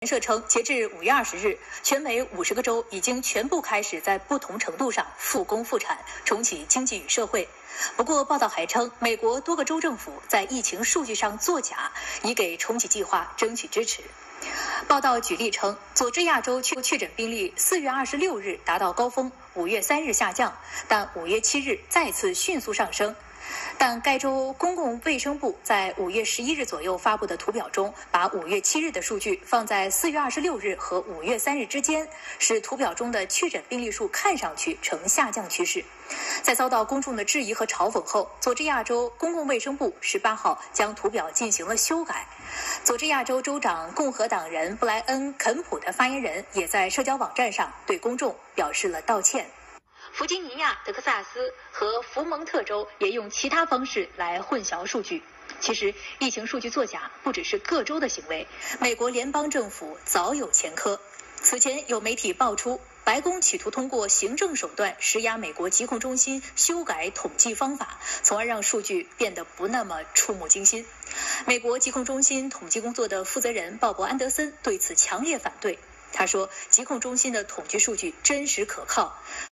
社称，截至5月20日，全美50个州已经全部开始在不同程度上复工复产，重启经济与社会。不过，报道还称，美国多个州政府在疫情数据上作假，以给重启计划争取支持。报道举例称，佐治亚州确诊病例4月26日达到高峰，5月3日下降，但5月7日再次迅速上升。但该州公共卫生部在5月11日左右发布的图表中，把5月7日的数据放在4月26日和5月3日之间，使图表中的确诊病例数看上去呈下降趋势。在遭到公众的质疑和嘲讽后，佐治亚州公共卫生部18号将图表进行了修改。佐治亚州州长共和党人布莱恩·肯普的发言人也在社交网站上对公众表示了道歉。弗吉尼亚、德克萨斯和福蒙特州也用其他方式来混淆数据。其实，疫情数据作假不只是各州的行为，美国联邦政府早有前科。此前有媒体爆出，白宫企图通过行政手段施压美国疾控中心修改统计方法，从而让数据变得不那么触目惊心。美国疾控中心统计工作的负责人鲍勃·安德森对此强烈反对。他说，疾控中心的统计数据真实可靠。